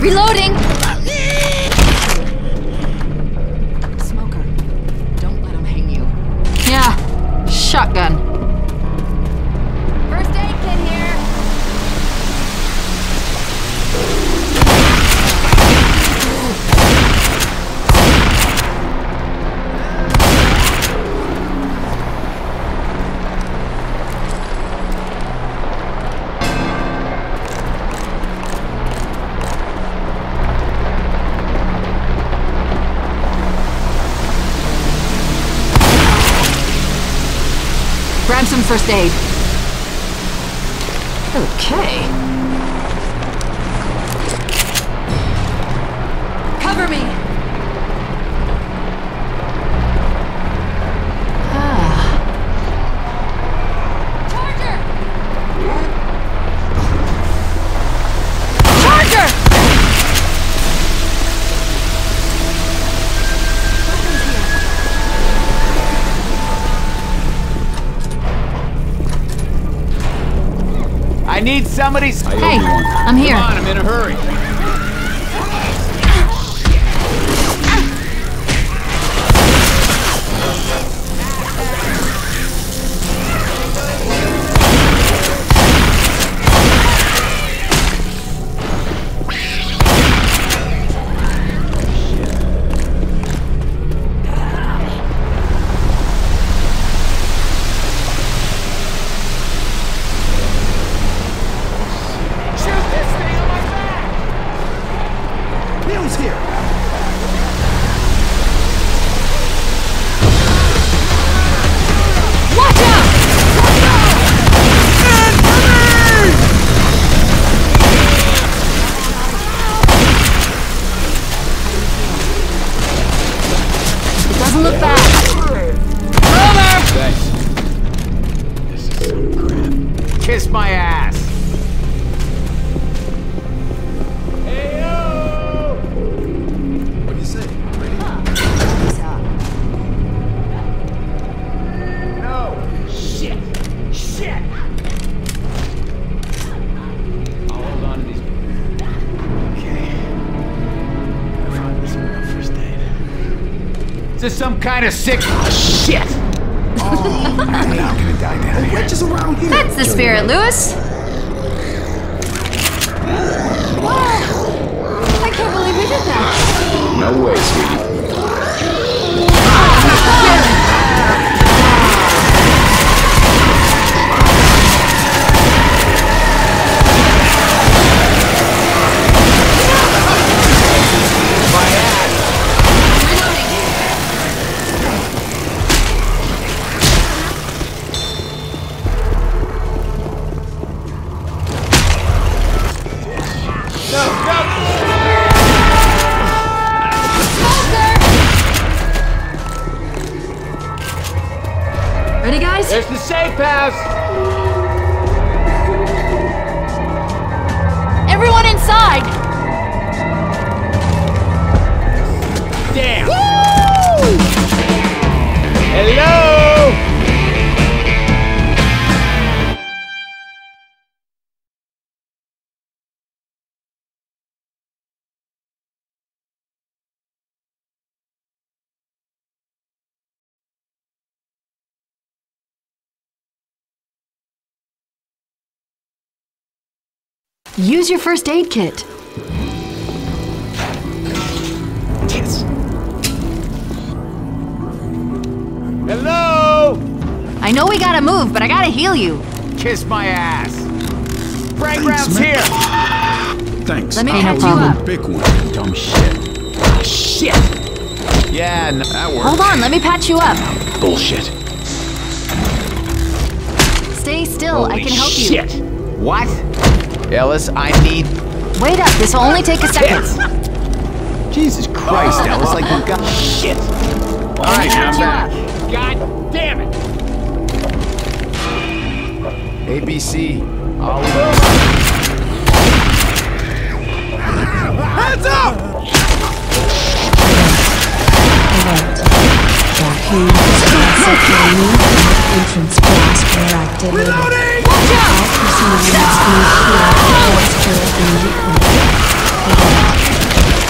Reloading! Smoker, don't let him hang you. Yeah, shotgun. First aid kit here. Grab some first aid. Okay. Cover me. Charger! Charger! I need somebody's. Hey, I'm here. Come on, I'm in a hurry. Look back. Thanks. This is some crap. Kiss my ass. Hey yo! What do you say? Ready? No. Shit. Shit. I'll hold on to these. Okay. I found this real first aid. Is this some kind of sick shit? Oh, I'm not gonna die down here. Witches around here. That's the spirit, Lewis. Wow! I can't believe we did that. No way, sweetie. Ready, guys? There's the safe house. Everyone inside! Damn. Woo! Hello. Use your first aid kit. Yes. Hello. I know we gotta move, but I gotta heal you. Kiss my ass. Frag Thanks, rounds man. here. Thanks. Let me I'll patch hold you a up. big one. Dumb shit. Shit. Yeah, no, that works. Hold on, let me patch you up. Bullshit. Stay still, I Holy can help you. shit. What? Ellis, I need. Wait up, this will only take a second. Jesus Christ, Ellis, like we got shit. All right, patch I'm you back. God damn it. ABC. Hands up! Entrance blast were activated. Reloading! All personnel must leave here. Immediately.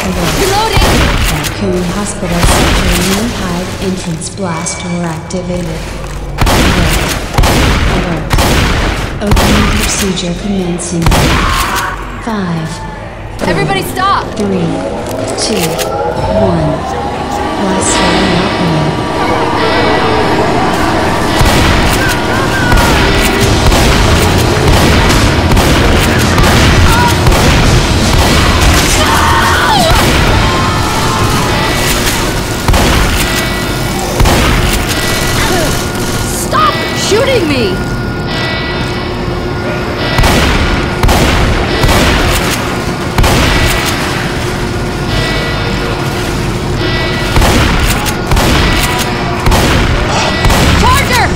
Reloading! Raccoon Hospital subterranean hive entrance blast door activated. Alert. Opening procedure commencing. 5. Everybody stop! 3, 2, 1. Blast starting opening. Stop shooting me! Charger!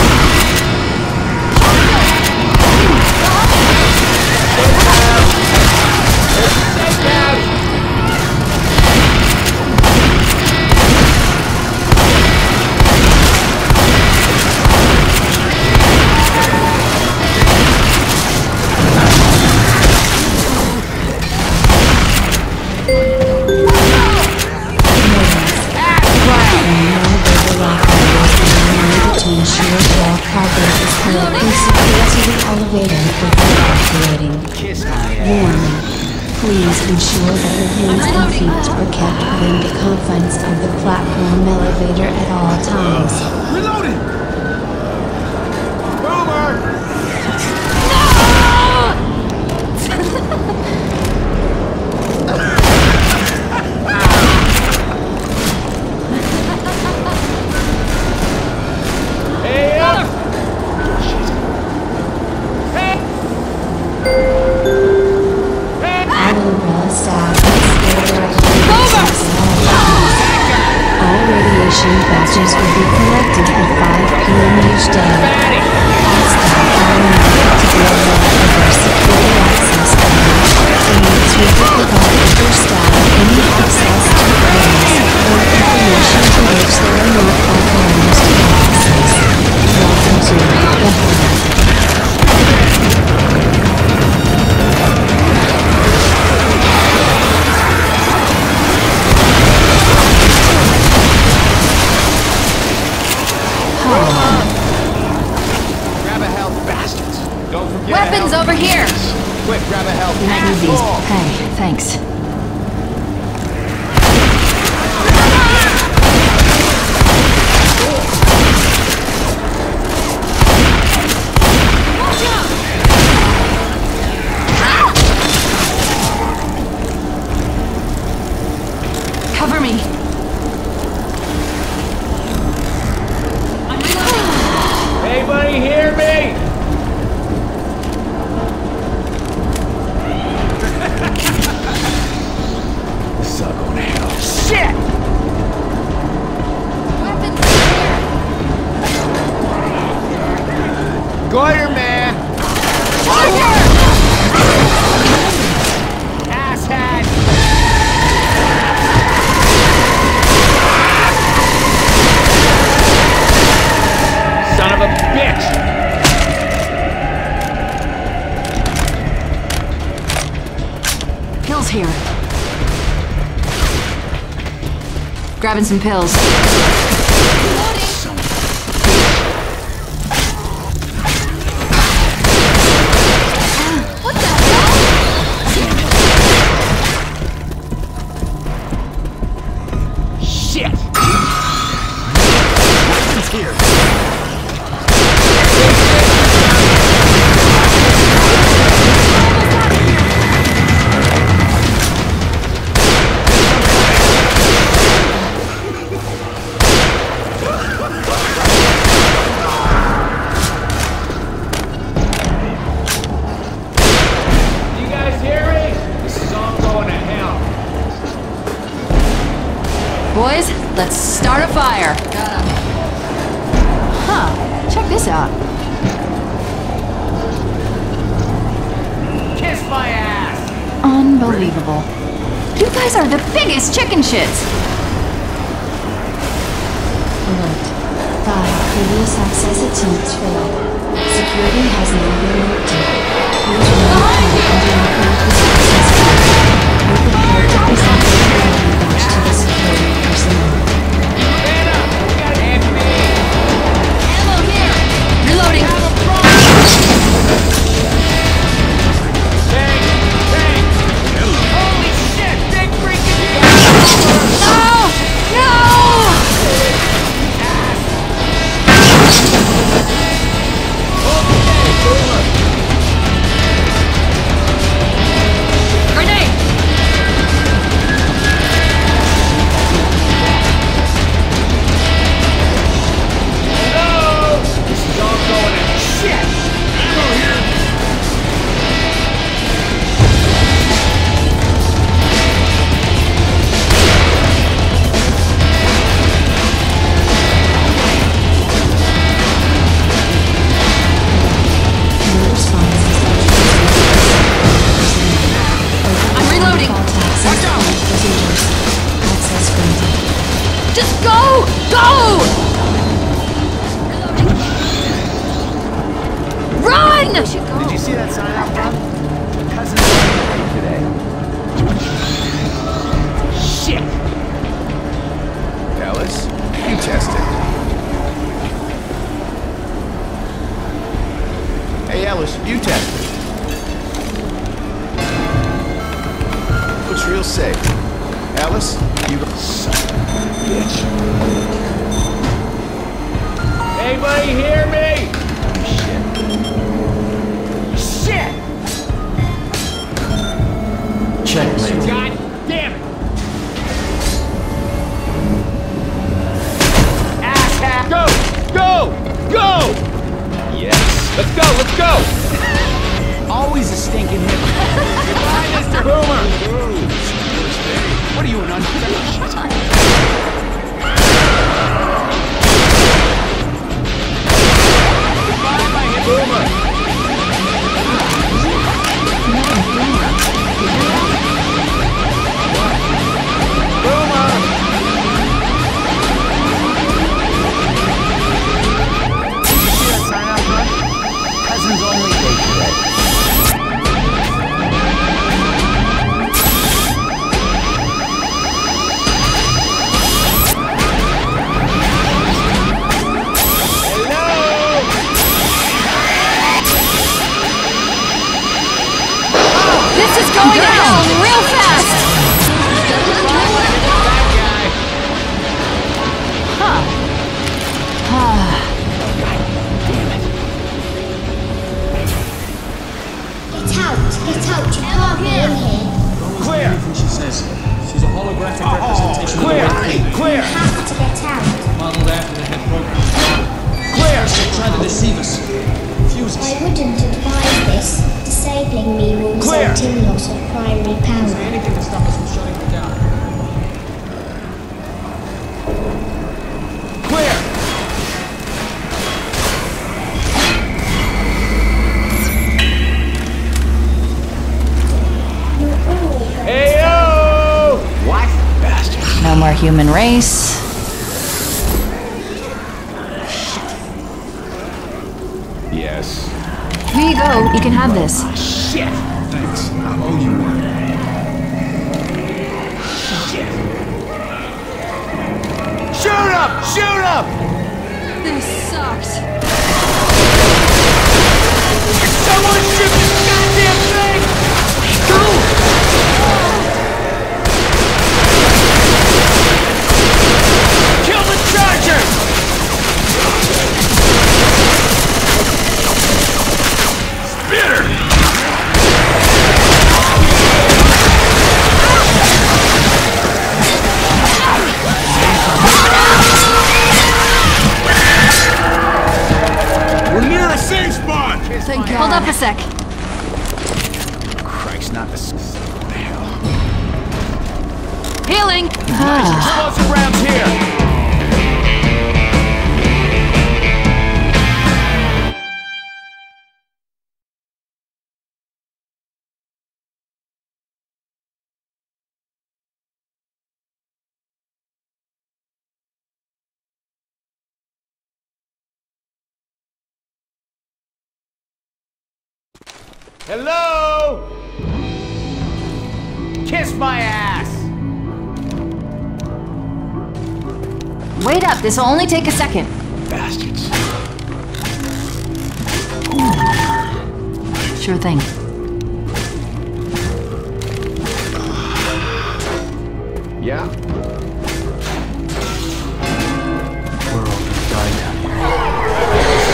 Warning. Please ensure that your hands and feet are kept within the confines of the platform elevator at all times. Reloading! Boomer! Hey up! All umbrella staff must stay directly all radiation batches will be collected at 5 p.m. each day. All staff are reminded to be aware of their security access codes and use with the provide other staff any access to areas or information to which they are not authorized to access. Welcome to the Hive. Grab a health, bastards! Don't forget Weapons health. over here! Quick, grab a health. I need these. Asshole. Hey, thanks. Cover me. Anybody hear me? This is all going to hell. Shit! Weapons over here! Goiter, man! Asshat! Son of a bitch! Pills here. Grabbing some pills. What the hell? Shit! It's here. You guys hear me? This is all going to hell. Boys, let's start a fire. Huh, check this out. Kiss my ass! Unbelievable. You guys are the biggest chicken shits. Alert. 5 previous access attempts failed. Security has now been lifted. Please remain calm and do not make this access. Be prepared to present that sign out front? Cousin's birthday today. Shit! Alice, you test it. Hey, Alice, you test it. Looks real safe. Alice, you go. Son of a bitch. Anybody hear me? Shit! Checkmate. God damn it! Ass! Go! Go! Go! Yes. Let's go! Let's go! Always a stinking hit. Goodbye, Mr. Boomer! What are you, an unfinished? Goodbye, my hit Boomer! Cousin's only day today. Hello! This is going down real fast! Get out, you can't be in here. Clear! Everything she says. She's a holographic representation Clear! of the way. Clear! You have to get out. Modeled after the head program. Clear! She's trying to deceive us. Fuse us. I wouldn't advise this. Disabling me will Clear. result in loss of primary power. Anything to stop us from shutting her down. Clear! Heyo! What? Bastard. No more human race. Yes. Here you go. You can have this. Shit! Thanks. I owe you one. Shit! Shoot him! Shoot him! This sucks. Someone shoot this goddamn thing! Kill the Chargers! Spitter! We're near a safe spot! Thank God. Hold up a sec. Christ, not the what the hell? Healing! Explosive rounds here! Hello? Kiss my ass! Wait up. This will only take a second. Bastards. Sure thing. Yeah? We're all gonna die down here.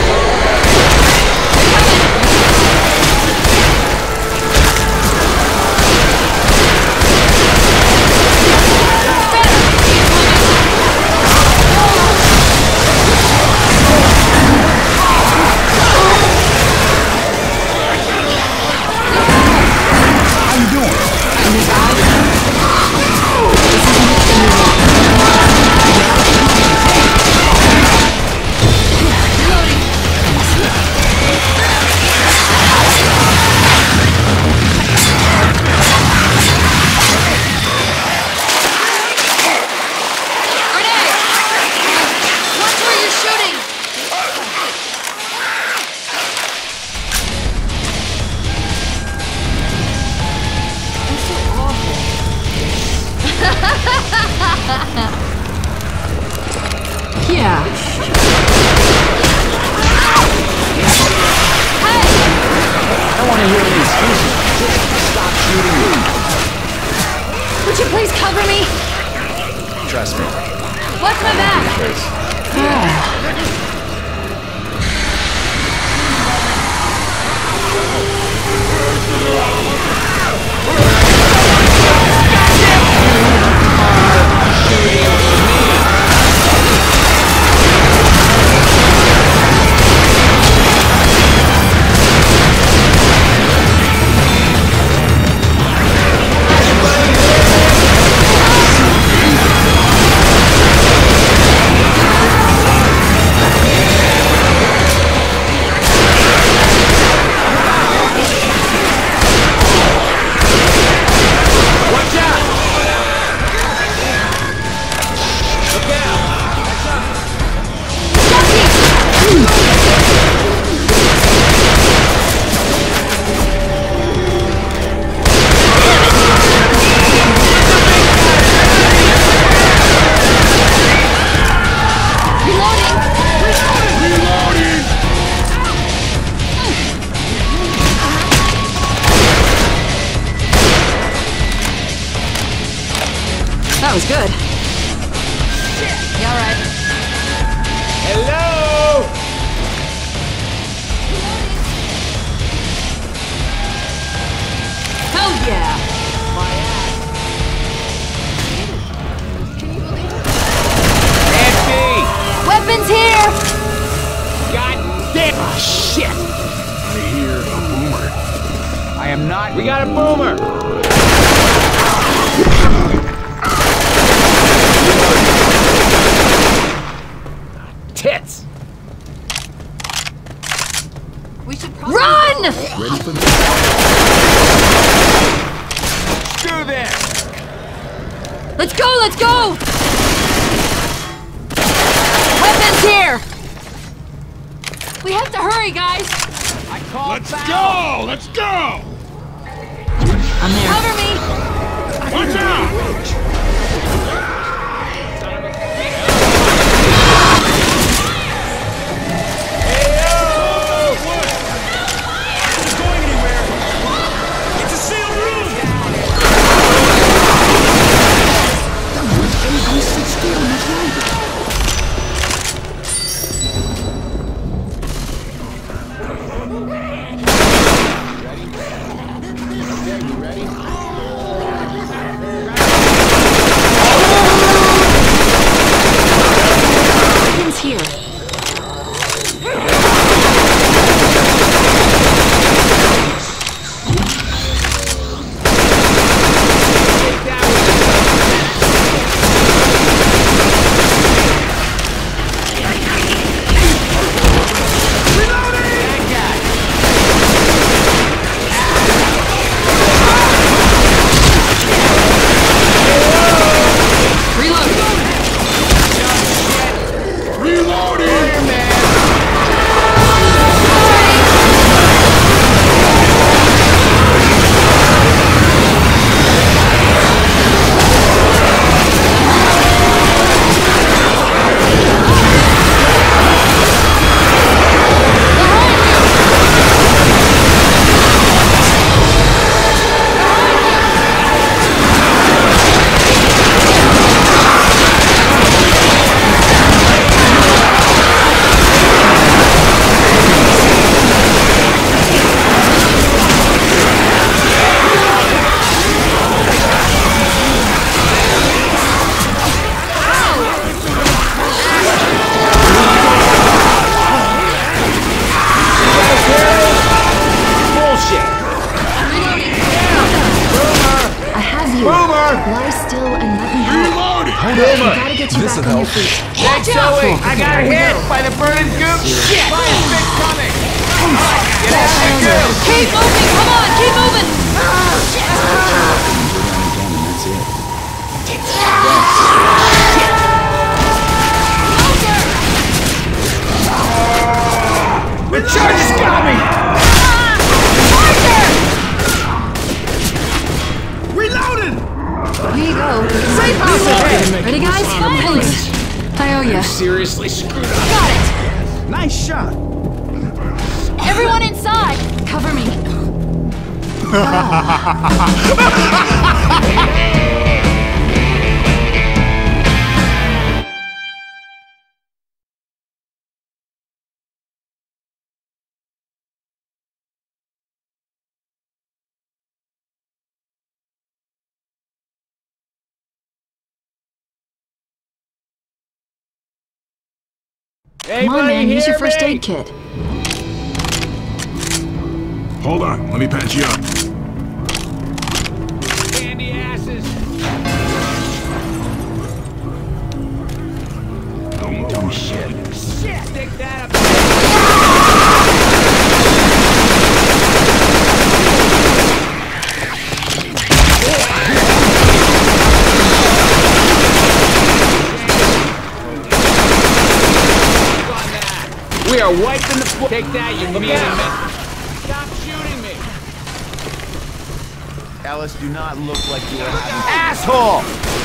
This isn't want to hear any excuses. Just stop shooting me. Would you please cover me? Trust me. Watch my back. That was good. You alright? Hello! Hell yeah! Nancy! Weapons here! God damn! Ah, shit! I hear a boomer. I am not. We got a boomer! Tits! We should probably run! Ready for this? Do this! Let's go! Let's go! Weapons here! We have to hurry, guys! I call Let's foul. go! Let's go! I'm there. Cover me! Watch out! This'll help. Watch out! I got hit by the burning goop! Shit! Fire's been coming! Get out of the goop! Keep moving! Come on! Keep moving! The charges got me! Reloaded! Here you go. Safe house ahead! Ready, guys? Finally! I owe ya. Seriously screwed up. Got it! Nice shot. Everyone inside! Cover me. Come on, man, use your first aid kit. Hold on, let me patch you up. Candy asses. Don't do shit. Shit! Stick that up. We are wiping the floor. Take that, you mean. Stop shooting me. Alice, do not look like you are asshole!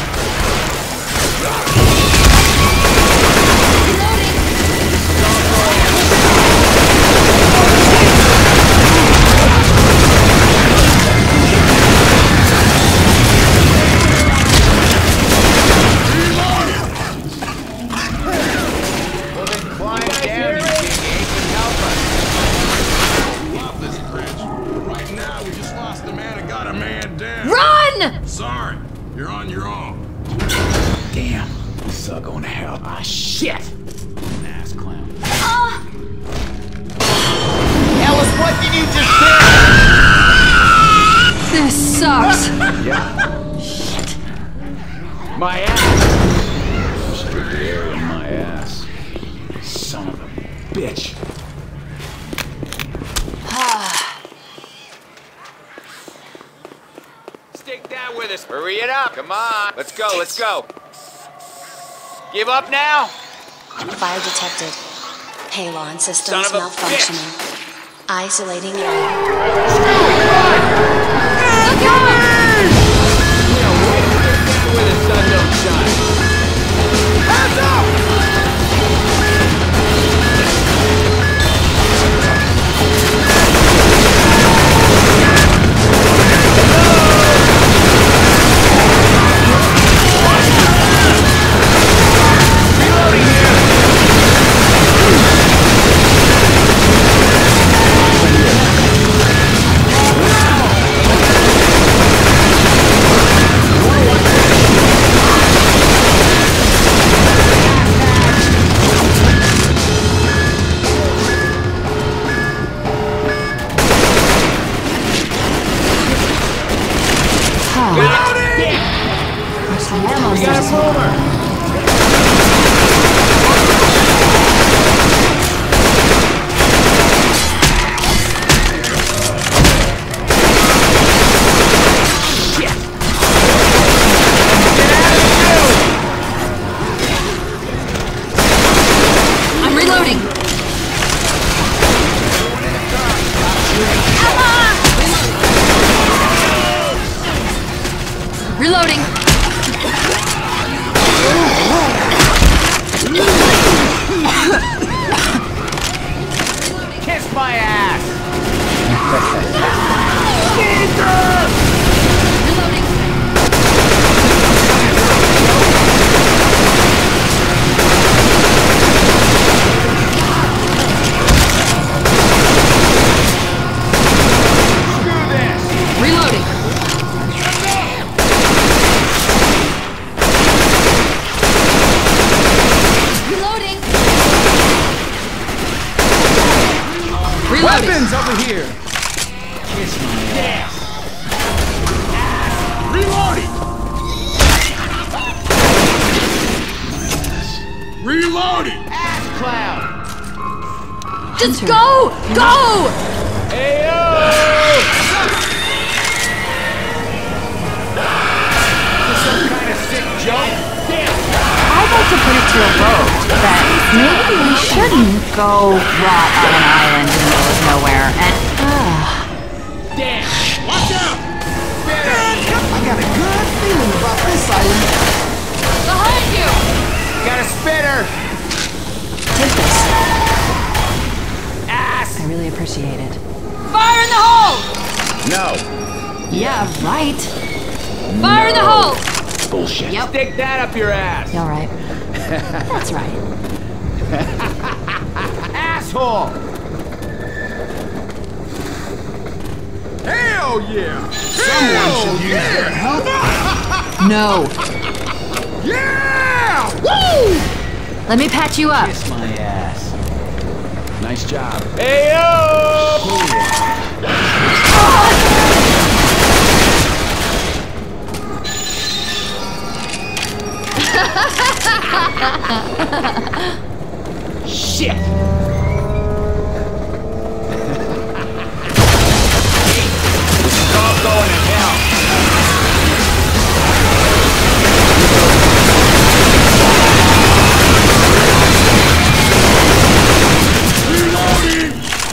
Sorry, you're on your own. Damn, this is all going to hell. Ah, shit! Ass clown. Alice, what did you just do? This sucks. Yeah. Shit. My ass. Straight there in my ass. Son of a bitch. Stick that with us. Hurry it up. Come on. Let's go, let's go. Give up now? Fire detected. Halon systems Son of a malfunctioning. Isolating area. Look out! Where the sun don't shine. Hands up! We got a mover! I'm reloading. Reloading. Kiss my ass! Reloading. Reloading. Reloading. Weapons over here! Kiss my ass. Reloading! Reloading! Ass clown! Just go! Go! Ayo! This some kind of sick joke? Damn! I'd like to put it to a vote that maybe we shouldn't go rot on an island in the middle of nowhere and, Damn! Watch out! I got a good feeling about this island. Behind you! Got a spitter! take this. Ass! I really appreciate it. Fire in the hole! No. Yeah, right. Fire in the hole! Bullshit. Yep. Stick that up your ass. All right. That's right. Asshole! Hell yeah! Someone should use their help. No. Yeah! Woo! Let me patch you up. Kiss my ass. Nice job. Hey-yo! Shit! This is all going to hell. Reloading!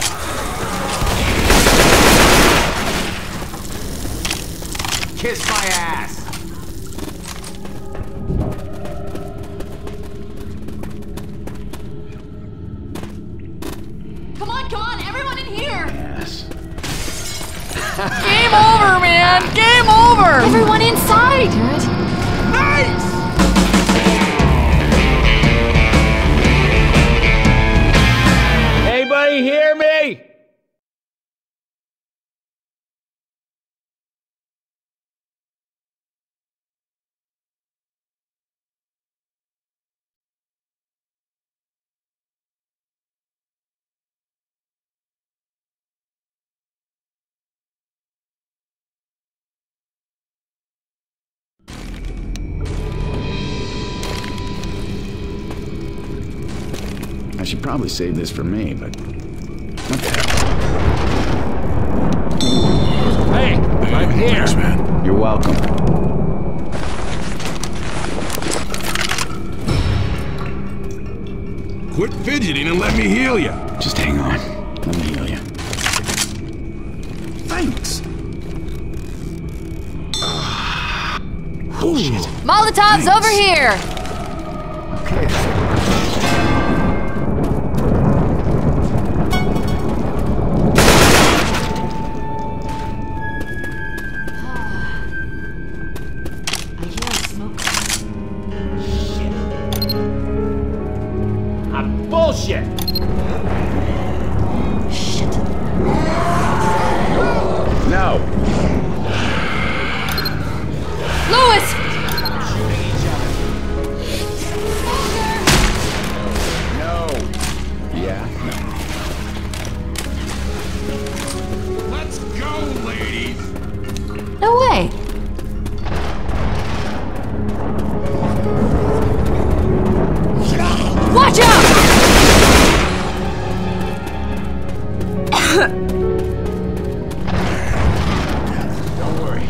Kiss my ass. Come on, everyone in here! Yes. Game over, man! Game over! Everyone inside! Good. Nice! Anybody hear me? I should probably save this for me, but what the hell? Hey, I'm here. Thanks, man. You're welcome. Quit fidgeting and let me heal you. Just hang on. Let me heal you. Thanks. Bullshit. Molotov's over here! Okay. I hear smoke. Bullshit. Shit. No. Lewis! No. Yeah? Let's go, ladies. No way. Watch out! Don't worry.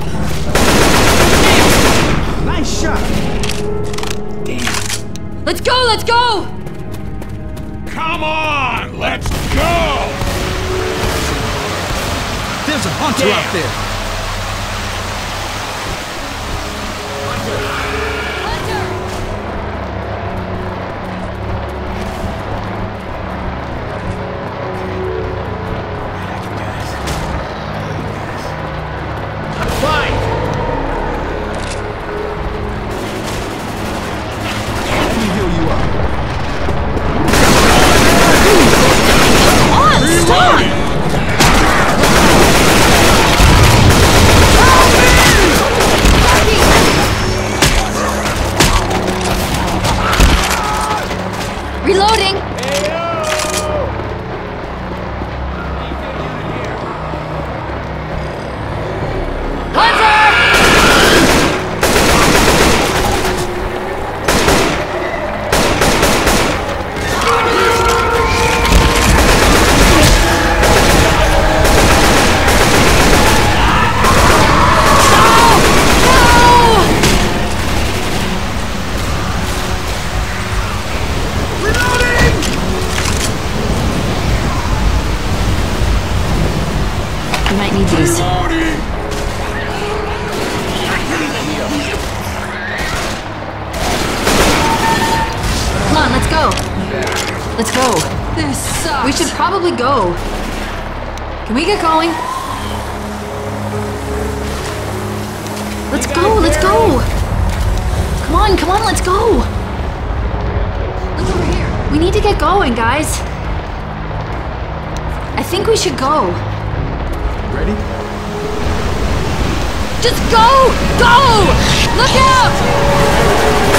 Nice shot! Let's go, let's go! Come on, let's go. There's a hunter out there. Fine. Let me heal you up. On, stop! Reloading! We might need these. Reloading. Come on, let's go. Let's go. This sucks. We should probably go. Can we get going? Let's go, let's go! Come on, let's go! Look over here. We need to get going, guys. I think we should go. Ready? Just go! Go! Look out!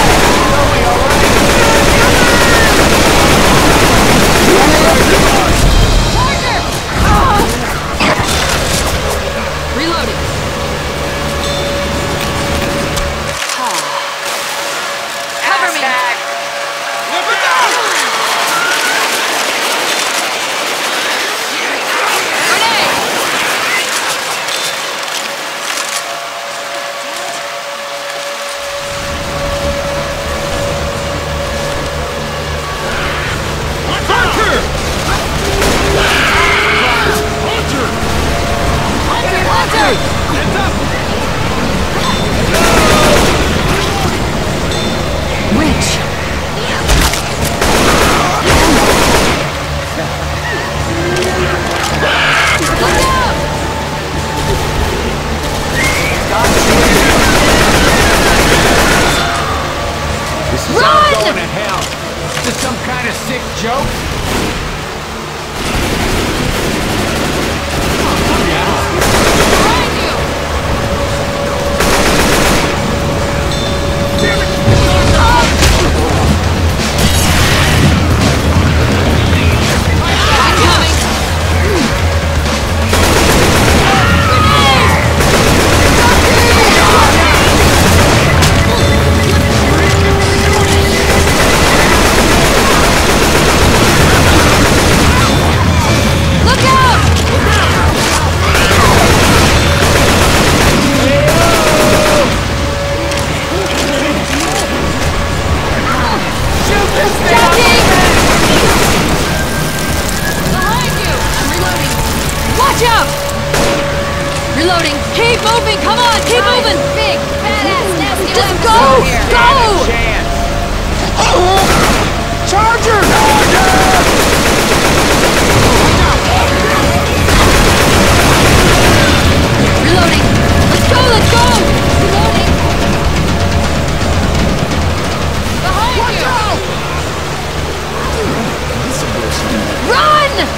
Charger! Reloading. Cover me. Reloading. Keep moving. Come on. Keep moving. Big, badass, nasty. Just go. Go. Charger! Reloading. Let's go. Let's go. Reloading. Behind you. Run!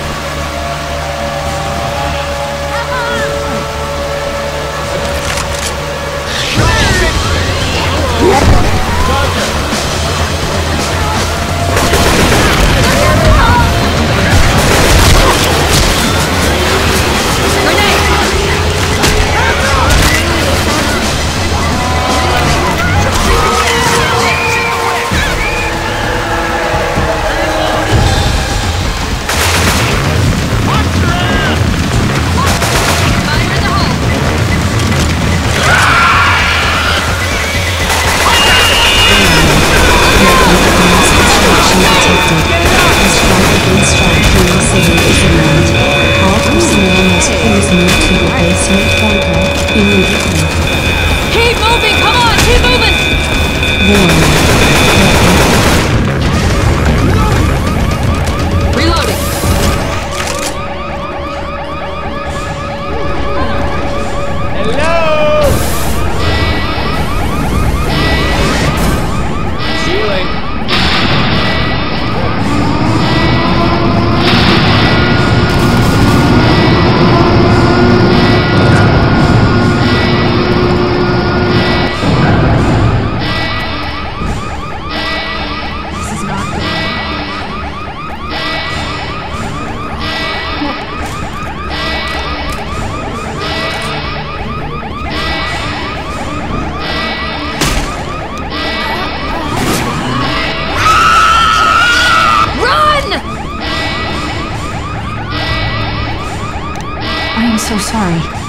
I am so sorry.